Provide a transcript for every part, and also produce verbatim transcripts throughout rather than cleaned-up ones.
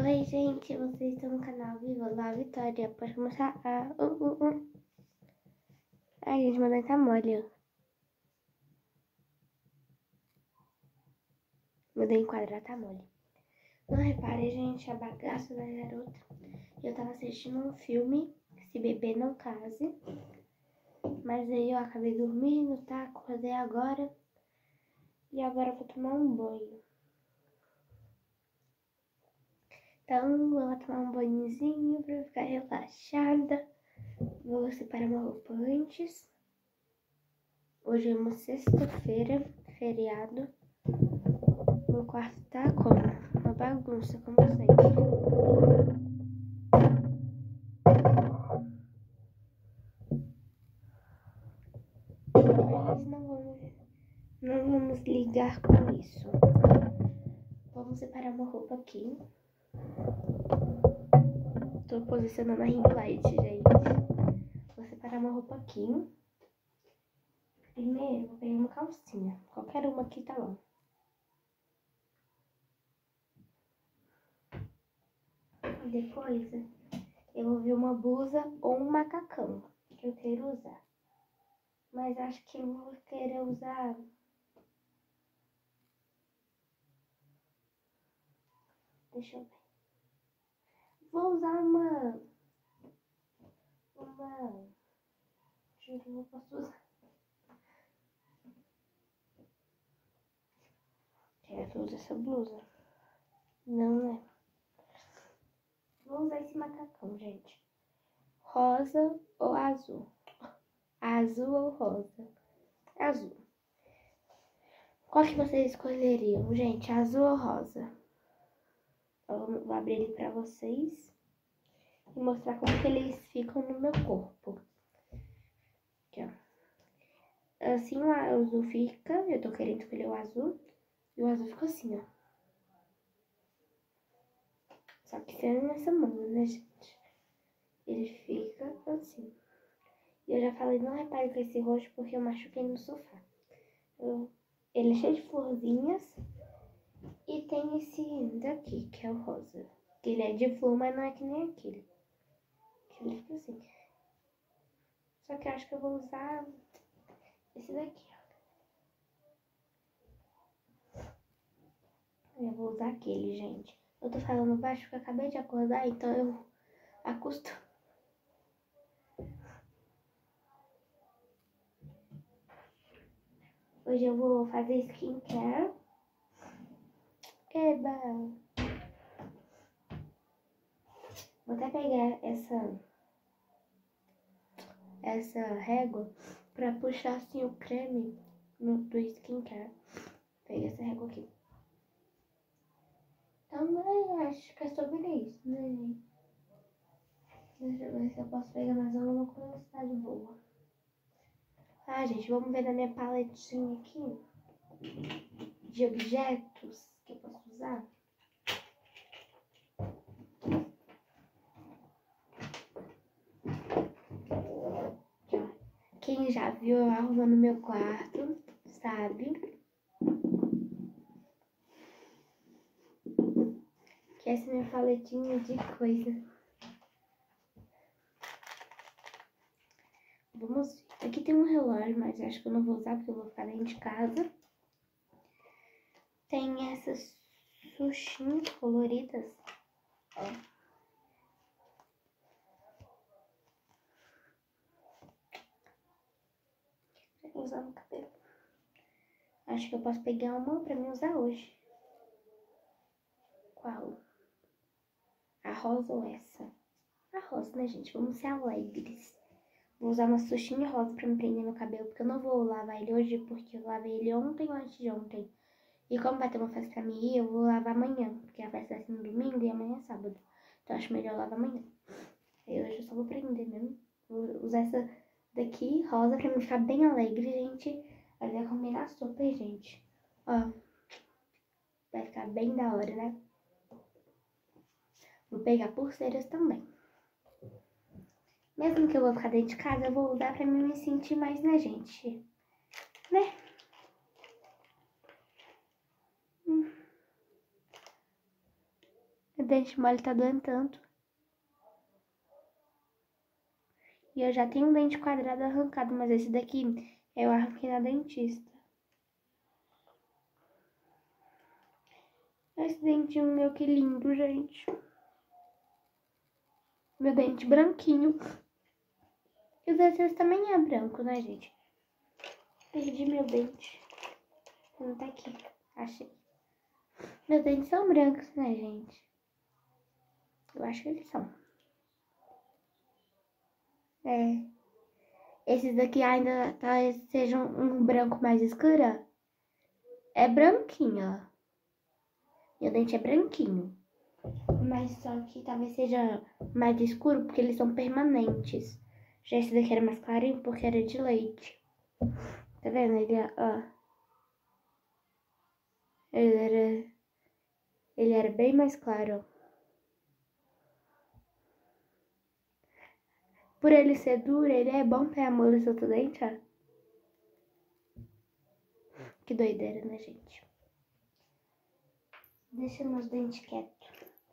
Oi, gente, vocês estão no canal Viva lá, Vitória. Pode começar a... Uh, uh, uh. Ai, gente, meu dente tá mole, ó. Meu dente quadrado tá mole. Não repare, gente, a bagaça da garota. Eu tava assistindo um filme, Se Beber Não Case. Mas aí eu acabei dormindo, tá? Acordei agora. E agora eu vou tomar um banho. Então, eu vou tomar um banhozinho pra ficar relaxada. Vou separar uma roupa antes. Hoje é uma sexta-feira, feriado. Meu quarto tá como? Uma bagunça, como sempre. Mas não vamos, não vamos ligar com isso. Vamos separar uma roupa aqui. Tô posicionando a ring light, gente. Vou separar uma roupa aqui. Primeiro, vou pegar uma calcinha. Qualquer uma aqui tá bom. Depois, eu vou ver uma blusa ou um macacão que eu quero usar. Mas acho que eu vou querer usar... Deixa eu ver. Vou usar uma... Uma... Deixa eu ver o que eu posso usar. Quero usar essa blusa. Não é. Vou usar esse macacão, gente. Rosa ou azul? Azul ou rosa? Azul. Qual que vocês escolheriam, gente? Azul ou rosa? Eu vou abrir ele pra vocês e mostrar como que eles ficam no meu corpo. Aqui, ó. Assim o azul fica, eu tô querendo escolher o azul, e o azul fica assim, ó. Só que sendo nessa mão, né, gente? Ele fica assim. E eu já falei, não repare com esse roxo porque eu machuquei no sofá. Eu, ele é cheio de florzinhas. E tem esse daqui, que é o rosa. Que ele é de flor, mas não é que nem aquele. Que ele fica assim. Só que eu acho que eu vou usar esse daqui, ó. Eu vou usar aquele, gente. Eu tô falando baixo porque eu acabei de acordar, então eu acostumo. Hoje eu vou fazer skincare. Eba! Vou até pegar essa, essa régua pra puxar assim o creme no, do skincare. Peguei essa régua aqui. Também acho que é sobre isso, né, gente? Deixa eu ver se eu posso pegar mais alguma curiosidade boa. Ah, gente, vamos ver na minha paletinha aqui de objetos que eu posso usar. Quem já viu eu arrumando meu quarto, sabe? Que essa é minha paletinha de coisa. Vamos ver. Aqui tem um relógio, mas acho que eu não vou usar porque eu vou ficar dentro de casa. Tem essas xuxinhas coloridas. Ó. Vou usar no cabelo. Acho que eu posso pegar uma pra mim usar hoje. Qual? A rosa ou essa? A rosa, né, gente? Vamos ser alegres. Vou usar uma xuxinha rosa pra me prender meu cabelo, porque eu não vou lavar ele hoje, porque eu lavei ele ontem ou antes de ontem. E como vai ter uma festa pra mim ir, eu vou lavar amanhã, porque a festa vai ser no domingo e amanhã é sábado. Então acho melhor lavar amanhã. Aí hoje eu só vou prender mesmo. Vou usar essa daqui, rosa, pra me ficar bem alegre, gente. Vai combinar super, gente. Ó. Vai ficar bem da hora, né? Vou pegar pulseiras também. Mesmo que eu vou ficar dentro de casa, eu vou usar pra mim me sentir mais, né, gente? Né? Hum. Meu dente mole tá doendo tanto. E eu já tenho um dente quadrado arrancado, mas esse daqui eu arranquei na dentista. Esse dentinho meu, que lindo, gente. Meu dente branquinho. E o dente também é branco, né, gente? Perdi meu dente. Não tá aqui. Achei. Meus dentes são brancos, né, gente? Eu acho que eles são. É. Esses daqui ainda talvez sejam um branco mais escuro. É branquinho, ó. Meu dente é branquinho. Mas só que talvez seja mais escuro porque eles são permanentes. Já esse daqui era mais clarinho porque era de leite. Tá vendo? Ele, ó. Ele era... Ele era bem mais claro. Por ele ser duro, ele é bom pra amolecer o dente, ó. Que doideira, né, gente? Deixa meus dentes quietos.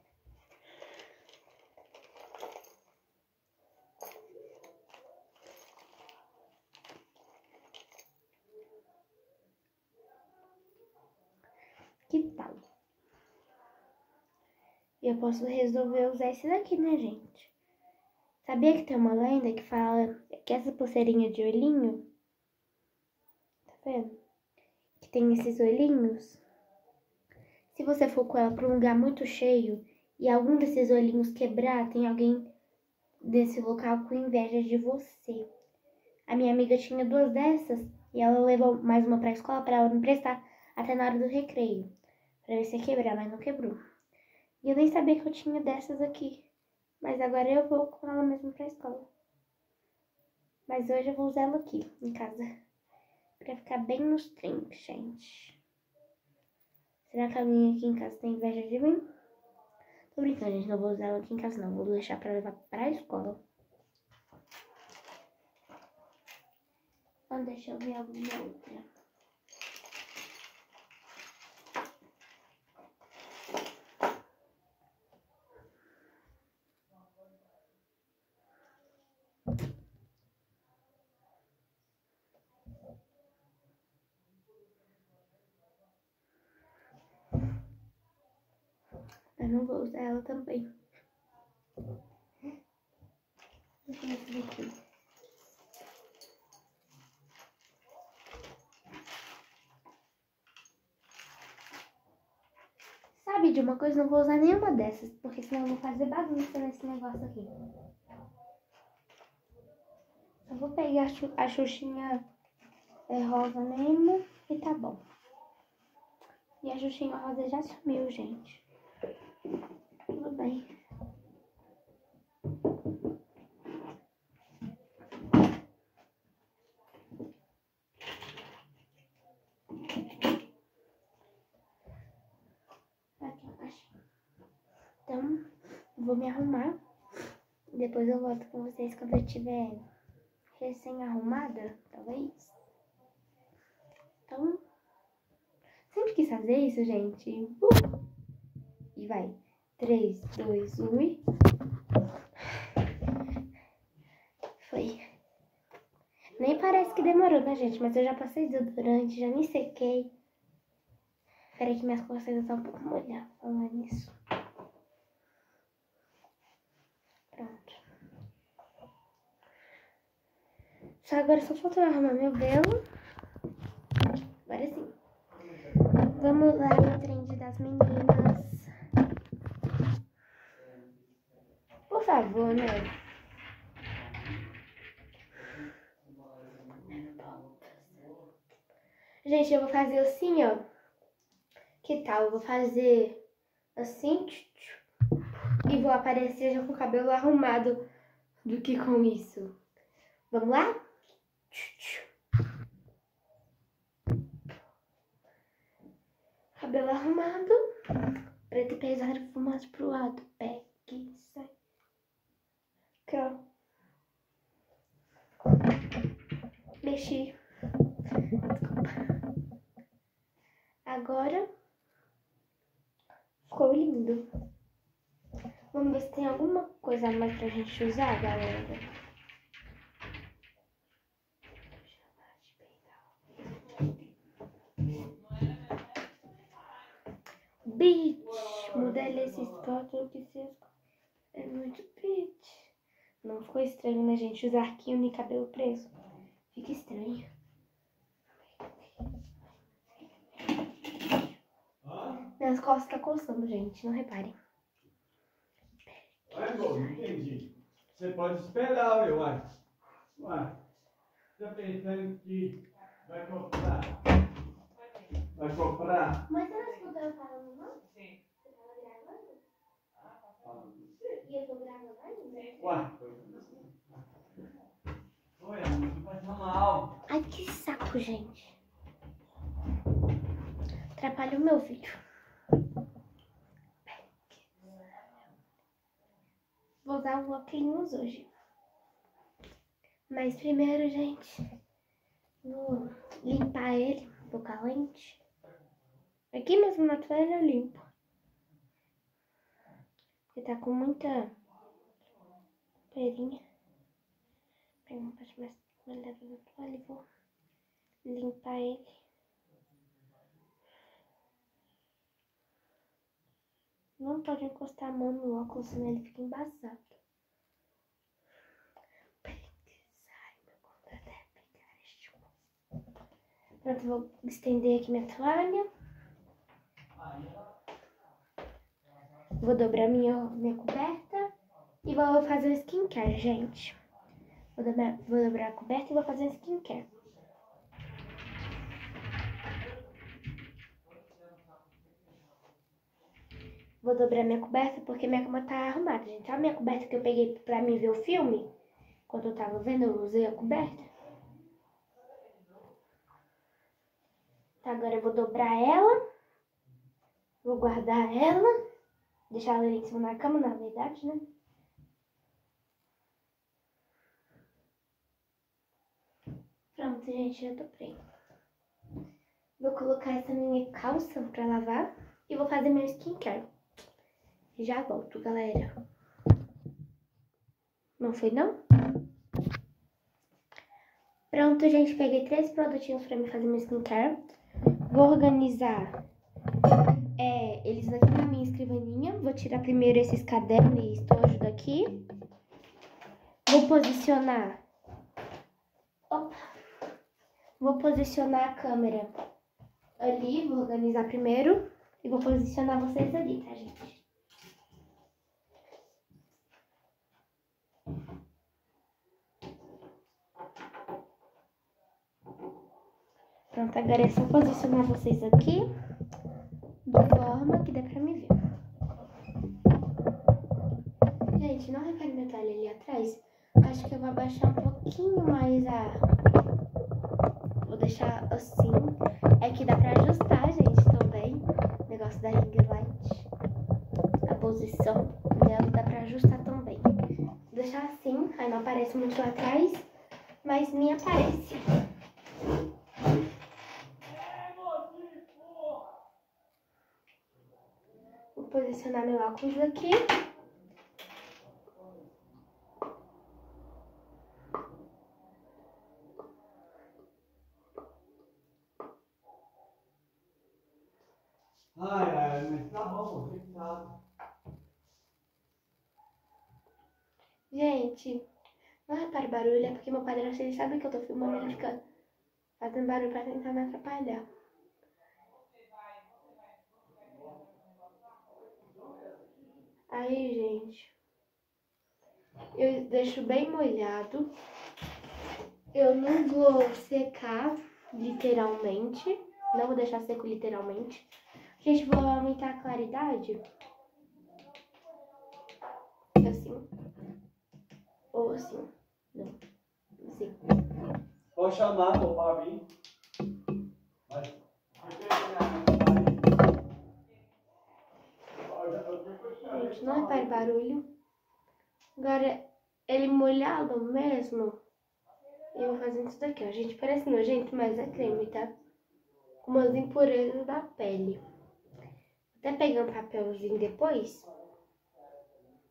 Que tal? E eu posso resolver usar esse daqui, né, gente? Sabia que tem uma lenda que fala que essa pulseirinha de olhinho, tá vendo? Que tem esses olhinhos. Se você for com ela pra um lugar muito cheio e algum desses olhinhos quebrar, tem alguém desse local com inveja de você. A minha amiga tinha duas dessas e ela levou mais uma pra escola pra ela me emprestar até na hora do recreio. Pra ver se ia quebrar, mas não quebrou. E eu nem sabia que eu tinha dessas aqui. Mas agora eu vou com ela mesmo pra escola. Mas hoje eu vou usar ela aqui, em casa. Pra ficar bem nos trinques, gente. Será que alguém aqui em casa tem inveja de mim? Tô brincando, gente. Não vou usar ela aqui em casa, não. Vou deixar pra levar pra escola. Então, deixa eu ver alguma outra. Eu não vou usar ela também. Deixa eu ver esse daqui. Sabe de uma coisa? Não vou usar nenhuma dessas, porque senão eu vou fazer bagunça nesse negócio aqui. Eu vou pegar a, xu a xuxinha é, rosa mesmo e tá bom. E a xuxinha rosa já sumiu, gente. Tudo bem. Aqui embaixo. Então, vou me arrumar. Depois eu volto com vocês quando eu estiver recém-arrumada, talvez. Então, sempre quis fazer isso, gente. Uh! E vai. três, dois, um e... Foi. Nem parece que demorou, né, gente? Mas eu já passei desodorante, já me sequei. Peraí que minhas costas ainda estão um pouco molhadas. Falar nisso. Pronto. Só agora só falta eu arrumar meu velo. Agora sim. Vamos lá no trend das meninas. Por favor, né? Gente, eu vou fazer assim, ó. Que tal? Eu vou fazer assim. E vou aparecer já com o cabelo arrumado do que com isso. Vamos lá? Cabelo arrumado. Preto e pesado, fumado pro lado. Pegue, sai. Aqui, ó. Mexi. Agora ficou lindo. Vamos ver se tem alguma coisa a mais pra gente usar, galera. Bitch, mudei esses fotos que se é muito bitch. Não ficou estranho, né, gente? Usar arquinho de cabelo preso. Fica estranho. Minhas costas tá coçando, gente. Não reparem. Vai, amor, não entendi. Você pode esperar, ué, uai. Uai. Tá pensando que vai comprar? Vai comprar? Mas você não escutou eu falando, não? Sim. Você tava gravando? Ah, tá falando. E eu tô gravando ainda? Uai. Oi, amor, não faz mal. Ai, que saco, gente. Atrapalha o meu vídeo. Vou usar o óculos hoje. Mas primeiro, gente, vou limpar ele, vou com a lente. Aqui mesmo na toalha eu limpo. Porque tá com muita perinha. Pega uma parte mais molhada na toalha e vou limpar ele. Não pode encostar a mão no óculos, senão ele fica embaçado. Pronto, vou estender aqui minha toalha. Vou dobrar minha, minha coberta e vou fazer o skincare, gente. Vou dobrar, vou dobrar a coberta e vou fazer o skincare. Vou dobrar minha coberta porque minha cama tá arrumada, gente. Sabe a minha coberta que eu peguei pra mim ver o filme? Quando eu tava vendo, eu usei a coberta. Tá, agora eu vou dobrar ela. Vou guardar ela. Deixar ela em cima da cama, na verdade, né? Pronto, gente, já dobrei. Vou colocar essa minha calça pra lavar e vou fazer meu skincare. Já volto, galera. Não foi, não? Pronto, gente, peguei três produtinhos pra mim fazer meu skincare. Vou organizar é, eles aqui na minha escrivaninha. Vou tirar primeiro esses cadernos e estojo daqui. Vou posicionar... Opa! Vou posicionar a câmera ali, vou organizar primeiro. E vou posicionar vocês ali, tá, gente? Pronto, agora é só posicionar vocês aqui, de forma que dê pra me ver. Gente, não repare minha toalha ali atrás? Acho que eu vou abaixar um pouquinho mais a... Vou deixar assim. É que dá pra ajustar, gente, também. O negócio da ring light. A posição dela dá pra ajustar também. Vou deixar assim, aí não aparece muito lá atrás, mas me aparece. Vou posicionar meu óculos aqui. Ai, ai, mas tá bom, você que sabe. Gente, não repare barulho, é porque meu padrasto, ele sabe que eu tô filmando, ele fica fazendo barulho pra tentar me atrapalhar. Aí, gente, eu deixo bem molhado. Eu não vou secar literalmente. Não vou deixar seco literalmente. Gente, vou aumentar a claridade. Assim. Ou assim. Não. Assim. Pode chamar, amor, pra mim. Mas... Gente, não repare barulho. Agora, ele molhado mesmo. Eu vou fazendo isso daqui, ó. Gente, parece nojento, mas é creme, tá? Com umas impurezas da pele. Até pegar um papelzinho depois.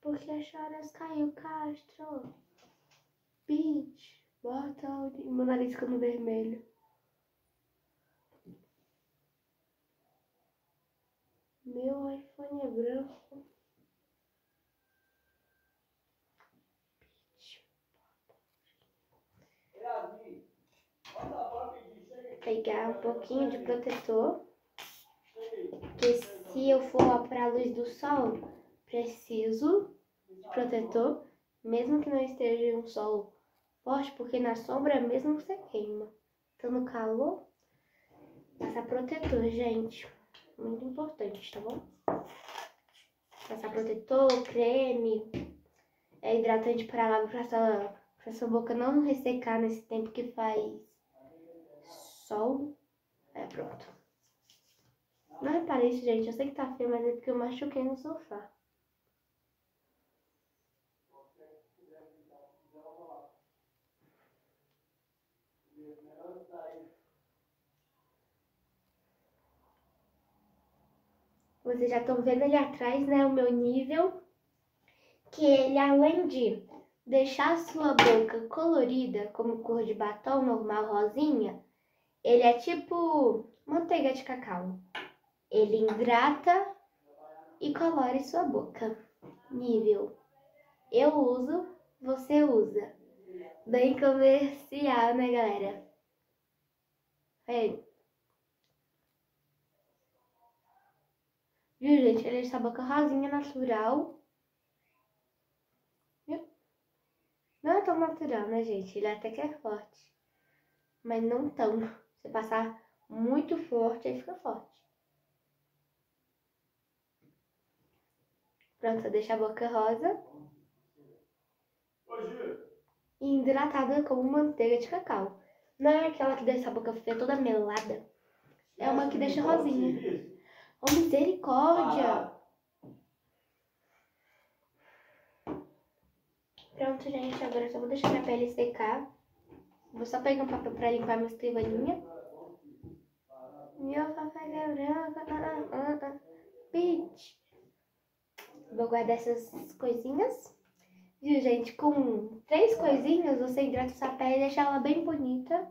Porque as choras caiu, Castro. Bitch, bota o meu nariz ficando vermelho. Meu iPhone é branco. Pegar um pouquinho de protetor, porque se eu for para a luz do sol, preciso de protetor, mesmo que não esteja um sol forte, porque na sombra mesmo você queima. Então no calor, passar protetor, gente, muito importante, tá bom? Passar protetor, creme, é hidratante para lábio, para sua, para sua boca não ressecar nesse tempo que faz sol. É, pronto. Não reparei isso, gente. Eu sei que tá feio, mas é porque eu machuquei no sofá. Vocês já estão vendo ali atrás, né, o meu nível. Que ele, além de deixar a sua boca colorida, como cor de batom normal, rosinha, ele é tipo manteiga de cacau. Ele hidrata e colore sua boca. Nível. Eu uso, você usa. Bem comercial, né, galera? É. Viu, gente? Ele deixa a boca rosinha, natural. Viu? Não é tão natural, né, gente? Ele até que é forte. Mas não tão. Se passar muito forte, aí fica forte. Pronto, deixa a boca rosa. E hidratada como manteiga de cacau. Não é aquela que deixa a boca feia toda melada. É uma que deixa rosinha. Oh, misericórdia! Pronto, gente. Agora eu só vou deixar minha pele secar. Vou só pegar um papel pra limpar minha escrivaninha. Meu papai é branco. Ah, ah, ah. Bitch. Vou guardar essas coisinhas. Viu, gente? Com três coisinhas, você hidrata sua pele e deixa ela bem bonita.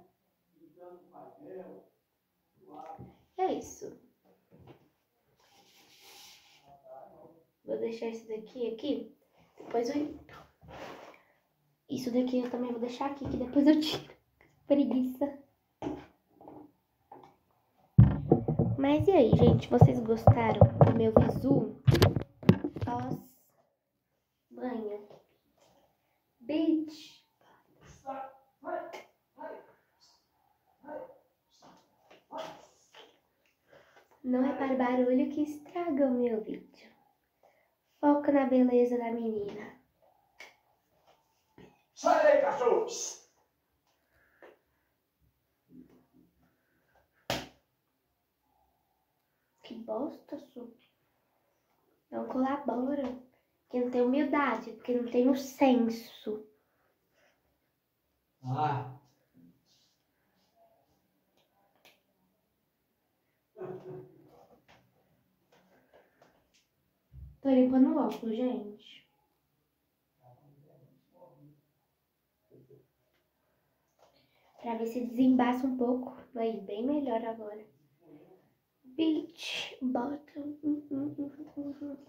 É isso. Vou deixar isso daqui aqui. Depois eu... Isso daqui eu também vou deixar aqui, que depois eu tiro. Preguiça. Mas e aí, gente? Vocês gostaram do meu visu pós-banho? Bitch. Não repare barulho que estraga o meu vídeo. Foca na beleza da menina. Sai daí, cachorro! Que bosta, Su. Não colabora. Porque não tem humildade, porque não tem o senso. Ah. Tô limpando o óculos, gente. Pra ver se desembaça um pouco. Aí, bem melhor agora. Bitch, bottom. Hum, hum, hum, hum, hum.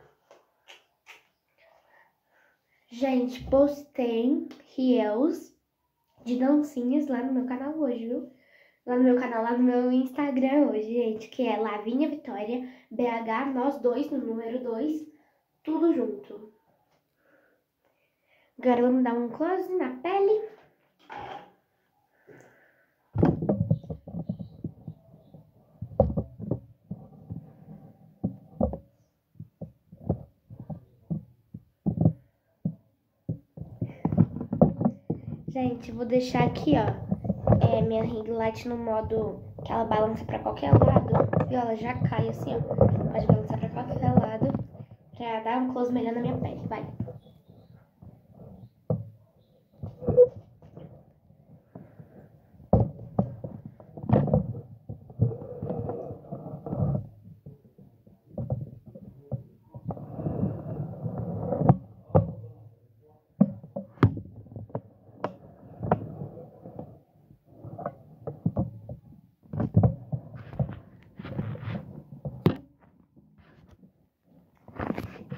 Gente, postei reels de dancinhas lá no meu canal hoje, viu? Lá no meu canal, lá no meu Instagram hoje, gente, que é Lavinha Vitória, B H, nós dois, no número dois, tudo junto. Agora vamos dar um close na pele. Gente, vou deixar aqui, ó, é, minha ring light no modo que ela balança pra qualquer lado. E ela já cai assim, ó. Pode balançar pra qualquer lado pra dar um close melhor na minha pele. Vai.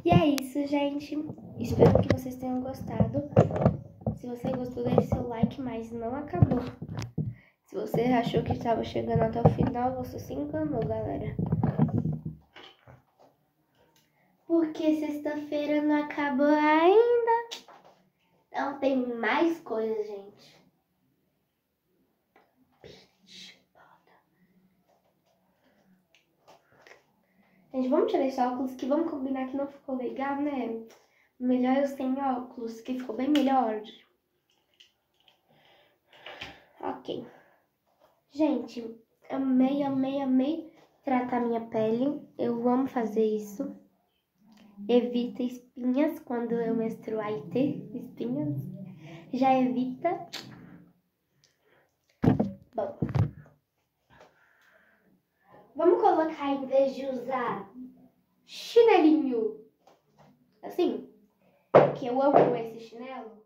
E é isso, gente. Espero que vocês tenham gostado. Se você gostou, deixe seu like, mas não acabou. Se você achou que estava chegando até o final, você se enganou, galera. Porque sexta-feira não acabou ainda. Então tem mais coisas, gente. Gente, vamos tirar esse óculos que vamos combinar que não ficou legal, né? Melhor eu sem óculos, que ficou bem melhor. Ok. Gente, amei, amei, amei tratar minha pele. Eu amo fazer isso. Evita espinhas quando eu menstruar e ter espinhas. Já evita. Bom. Vamos colocar, em vez de usar chinelinho, assim, que eu amo esse chinelo,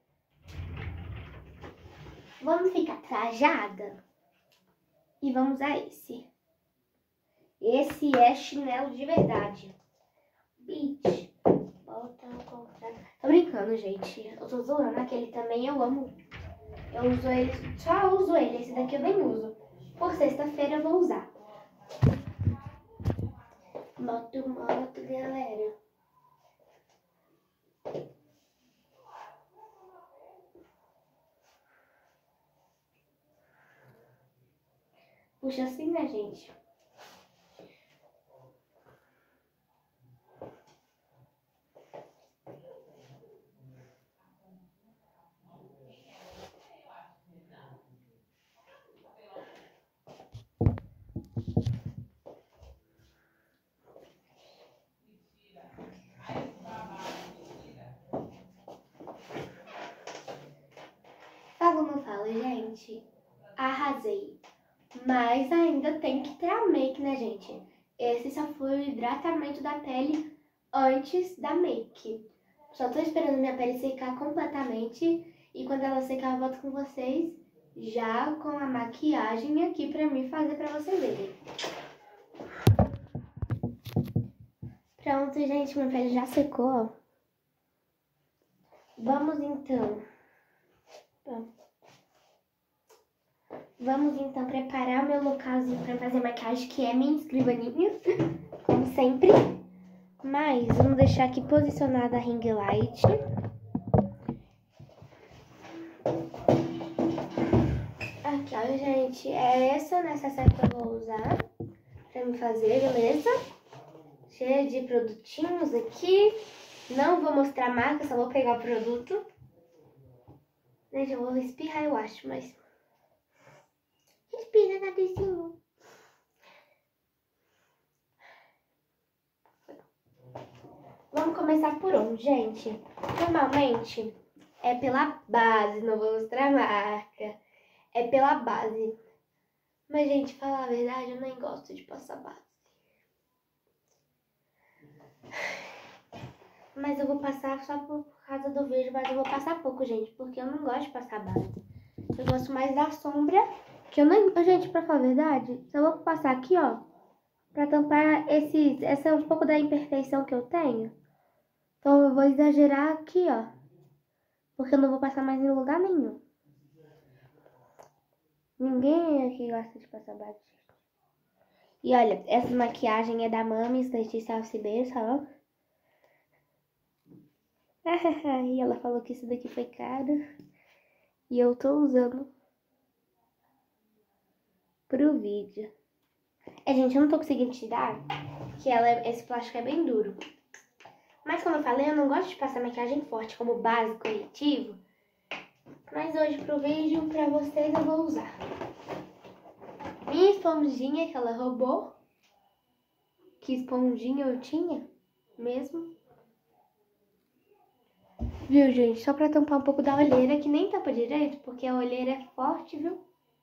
vamos ficar trajada e vamos usar esse. Esse é chinelo de verdade. Bitch. Volta ao contrário. Tô brincando, gente. Eu tô zoando. Aquele também eu amo. Eu uso ele, só uso ele. Esse daqui eu nem uso. Por sexta-feira eu vou usar. Moto, moto, galera. Puxa assim, né, gente? Tá como eu falo, gente? Arrasei. Mas ainda tem que ter a make, né, gente? Esse só foi o hidratamento da pele antes da make. Só tô esperando minha pele secar completamente. E quando ela secar, eu volto com vocês. Já com a maquiagem aqui pra mim fazer pra vocês verem. Pronto, gente. Minha pele já secou, ó. Vamos então. Vamos então preparar o meu localzinho pra fazer maquiagem, que é minha escrivaninha, como sempre. Mas vamos deixar aqui posicionada a ring light. Aqui, ó, gente, é essa necessaire que eu vou usar pra me fazer, beleza? Cheia de produtinhos aqui. Não vou mostrar a marca, só vou pegar o produto. Gente, eu vou espirrar, eu acho, mas... Respira, narizinho. Vamos começar por onde, gente? Normalmente é pela base, não vou mostrar a marca. É pela base. Mas, gente, falar a verdade, eu nem gosto de passar base. Mas eu vou passar só por causa do vídeo, mas eu vou passar pouco, gente, porque eu não gosto de passar base. Eu gosto mais da sombra, que eu nem... Gente, pra falar a verdade, só vou passar aqui, ó, pra tampar esse, essa é um pouco da imperfeição que eu tenho. Então eu vou exagerar aqui, ó, porque eu não vou passar mais em lugar nenhum. Ninguém aqui gosta de passar base. E olha, essa maquiagem é da Mamis, Letícia Alcibeça, ó. E ela falou que isso daqui foi caro. E eu tô usando pro vídeo. É, gente, eu não tô conseguindo tirar, que ela, esse plástico é bem duro. Mas como eu falei, eu não gosto de passar maquiagem forte como base corretivo. Mas hoje pro vídeo, pra vocês, eu vou usar minha esponjinha que ela roubou. Que esponjinha eu tinha mesmo. Viu, gente? Só pra tampar um pouco da olheira, que nem tampa direito, porque a olheira é forte, viu?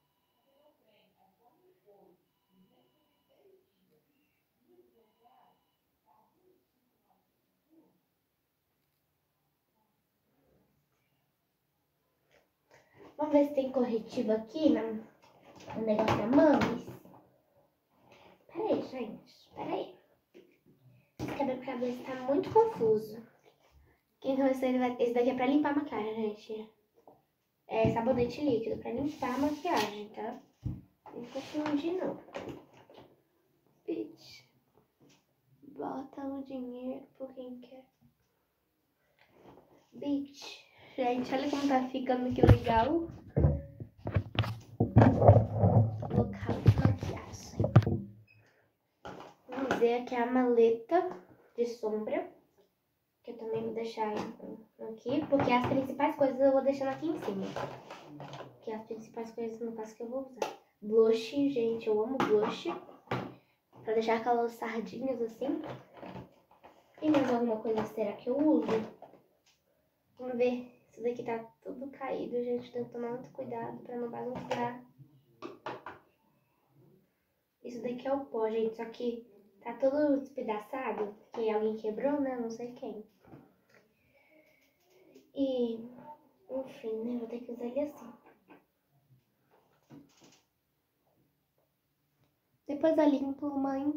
Vamos ver se tem corretivo aqui no, no negócio da Mamis. Pera aí, gente. Pera aí. quebra-cabeça tá muito confuso. Então esse, vai, esse daqui é pra limpar a maquiagem, gente. É sabonete líquido pra limpar a maquiagem, tá? Não confundir, não. Bitch. Bota o dinheiro por quem quer. Bitch. Gente, olha como tá ficando que legal. Local de maquiagem. Vamos ver aqui a maleta de sombra. Que eu também vou deixar aqui. Porque as principais coisas eu vou deixando aqui em cima. Que as principais coisas no caso que eu vou usar. Blush, gente, eu amo blush. Pra deixar aquelas sardinhas assim. E mais alguma coisa será que eu uso? Vamos ver. Isso daqui tá tudo caído, gente. Tem que tomar muito cuidado pra não bagunçar. Isso daqui é o pó, gente. Só que tá todo despedaçado. Que alguém quebrou, né? Não sei quem. E, enfim, né? Vou ter que usar ele assim. Depois eu limpo, mãe.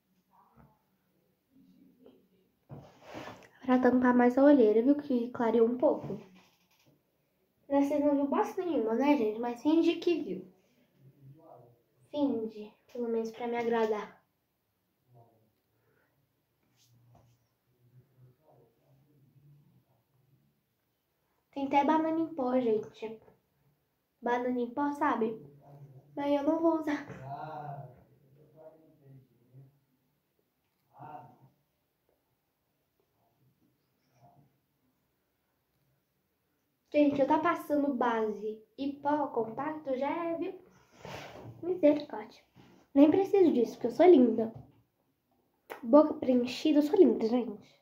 Pra tampar mais a olheira, viu? Que clareou um pouco. Vocês não viu bosta nenhuma, né, gente? Mas finge que viu. Finge. Pelo menos pra me agradar. Tem até banana em pó, gente. Banana em pó, sabe? Mas eu não vou usar. Gente, eu tá passando base e pó compacto já é, viu? Misericórdia. Nem preciso disso, porque eu sou linda. Boca preenchida, eu sou linda, gente.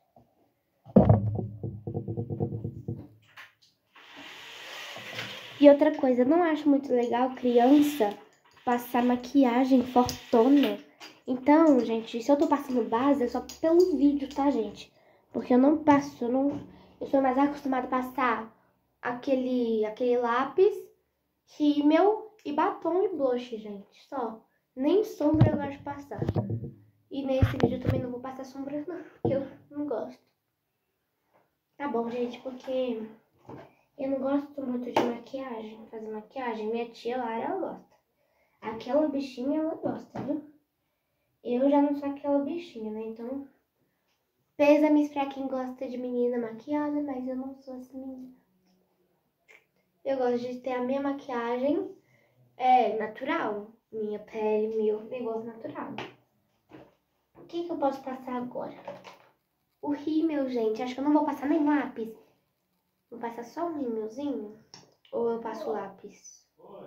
E outra coisa, eu não acho muito legal criança passar maquiagem fortona. Então, gente, se eu tô passando base é só pelo vídeo, tá, gente? Porque eu não passo, eu, não, eu sou mais acostumada a passar aquele, aquele lápis, rímel e batom e blush, gente, só. Nem sombra eu gosto de passar. E nesse vídeo eu também não vou passar sombra, não, porque eu não gosto. Tá bom, gente, porque eu não gosto muito de maquiagem, fazer maquiagem. Minha tia Lara, ela gosta. Aquela bichinha, ela gosta, viu? Eu já não sou aquela bichinha, né? Então, pêsames pra quem gosta de menina maquiada, mas eu não sou essa menina. Eu gosto de ter a minha maquiagem é, natural. Minha pele, meu negócio natural. O que que eu posso passar agora? O rímel, gente. Acho que eu não vou passar nem lápis. Vou passar só um rímelzinho? Ou eu passo lápis?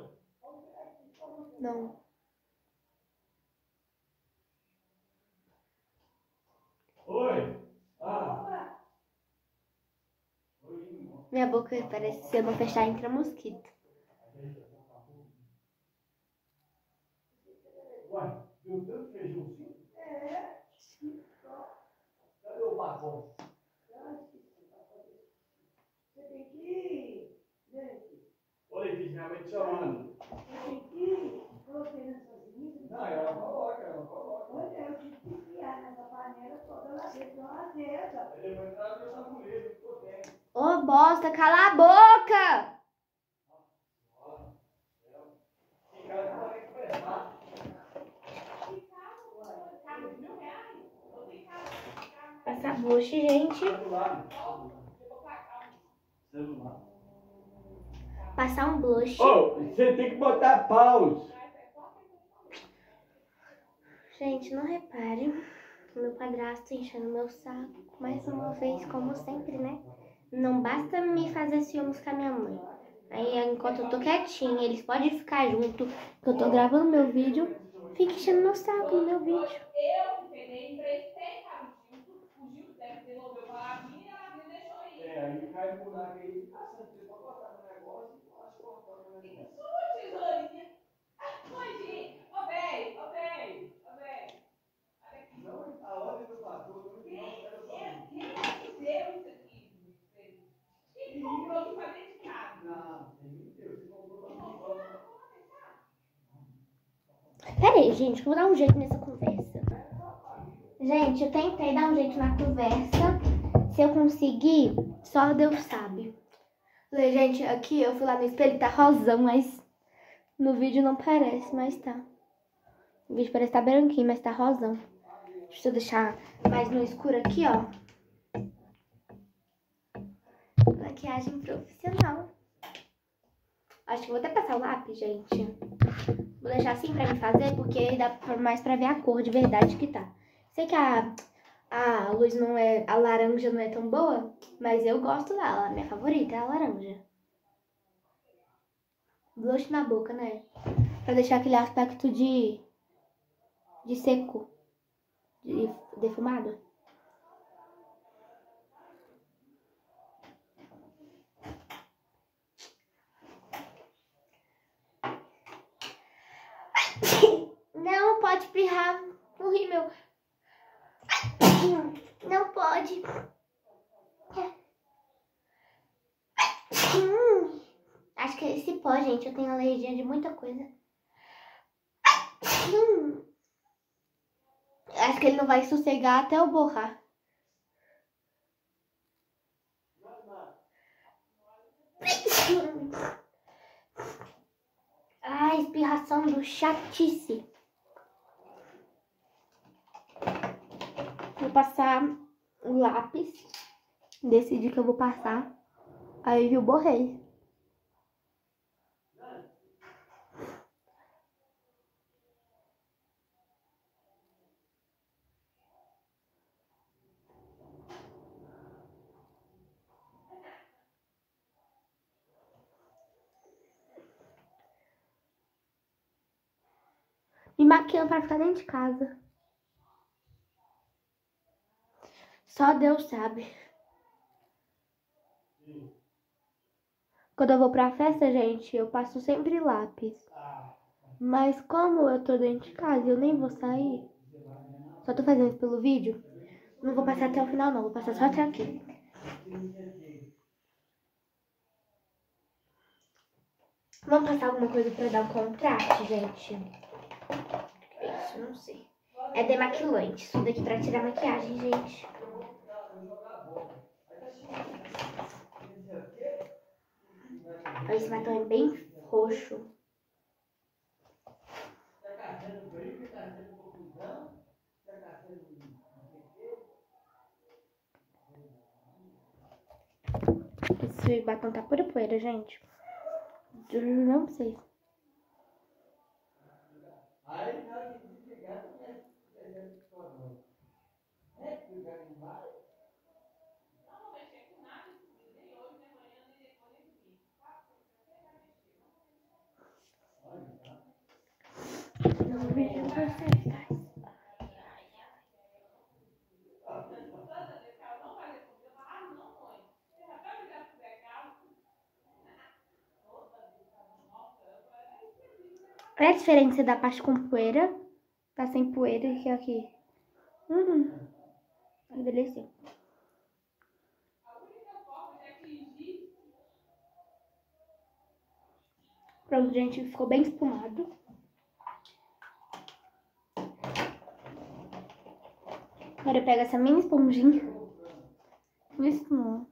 Não. Oi! Ah! Minha boca parece, se eu não fechar, entra mosquito. Ué, deu tanto feijãozinho? É. Cadê o pacote? Você tem que ir, gente. Oi, Letícia, minha mãe te chamando. Você tem que ir. Coloquei nessas linhas. Não, ela coloca, ela coloca. Olha, eu tive que enfiar nessa panela toda lá dentro, não azeda. Aí depois traz meu tabuleiro, ficou tempo. Ô, bosta, cala a boca! Passar blush, gente. Celular. Passar um blush. Ô, você tem que botar pause. Gente, não reparem. Meu padrasto enchendo meu saco. Mais uma vez, como sempre, né? Não basta me fazer ciúmes com a minha mãe. Aí, enquanto eu tô quietinha, eles podem ficar junto, que eu tô gravando meu vídeo, fica enchendo meu saco no meu vídeo. Eu que peguei, emprestei para o Gilson, o Gilson deve devolver para a Lavínia e a Lavínia deixou ir. É, aí cai no buraco aí, fica sempre, você pode botar no negócio e eu acho que cortando o negócio. Sua tesourinha. Mãe, ô velho, ô velho, ô velho. Olha aqui. Não, a ordem do patrão, não Quem, era só quem, quem é que deu isso aqui? Quem comprou aqui para dentro de casa? Não, tem Deus, você comprou pra mim. Pera aí, gente, vou dar um jeito nessa conversa. Gente, eu tentei dar um jeito na conversa. Se eu conseguir, só Deus sabe. Falei, gente, aqui eu fui lá no espelho e tá rosão, mas no vídeo não parece, mas tá. O vídeo parece que tá branquinho, mas tá rosão. Deixa eu deixar mais no escuro aqui, ó. Maquiagem profissional. Acho que vou até passar o lápis, gente. Vou deixar assim pra me fazer, porque dá mais pra ver a cor de verdade que tá. Sei que a, a luz não é... A laranja não é tão boa, mas eu gosto dela. A minha favorita é a laranja. Blush na boca, né? Pra deixar aquele aspecto de... De seco. De defumado. Não pode espirrar. Morri, meu. Não pode. Acho que esse pó, gente, eu tenho alergia de muita coisa. Acho que ele não vai sossegar até eu borrar. Ai, espirração do chatice. Vou passar o lápis. Decidi que eu vou passar. Aí eu borrei. Me maquiando pra ficar dentro de casa. Só Deus sabe. Quando eu vou pra festa, gente, eu passo sempre lápis. Mas como eu tô dentro de casa e eu nem vou sair, só tô fazendo isso pelo vídeo, não vou passar até o final não, vou passar só até aqui. Vamos passar alguma coisa pra dar um contraste, gente? Isso, não sei. É demaquilante, isso daqui pra tirar maquiagem, gente. Esse batom é bem roxo. Esse batom tá pura poeira, gente. Juro, não sei. Não vejo vocês, guys. Olha a diferença da parte com poeira. Tá sem poeira e aqui. Uhum. Envelheceu. Pronto, gente. Ficou bem espumado. Agora eu pego essa mini esponjinha. Isso não.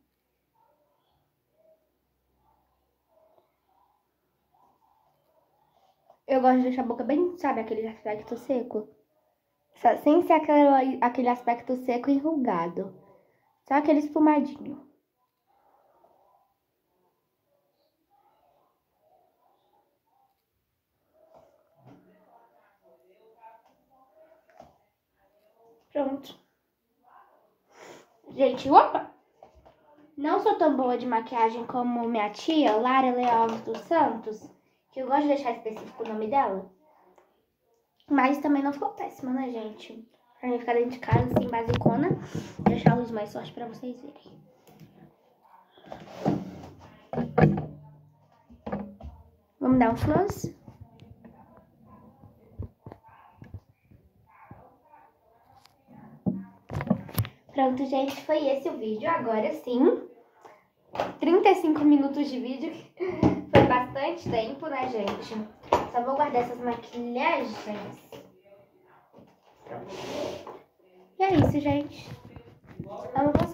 Eu gosto de deixar a boca bem, sabe, aquele aspecto seco. Sem ser aquele, aquele aspecto seco e enrugado. Só aquele espumadinho. Pronto. Gente, opa! Não sou tão boa de maquiagem como minha tia, Lara Leal dos Santos, que eu gosto de deixar específico o nome dela. Mas também não ficou péssima, né, gente? Pra mim ficar dentro de casa, assim, basicona. Deixar a luz mais forte pra vocês verem. Vamos dar um close? Pronto, gente, foi esse o vídeo. Agora sim, trinta e cinco minutos de vídeo. Foi bastante tempo, né, gente? Só vou guardar essas maquiagens. Pronto. E é isso, gente. Amo vocês.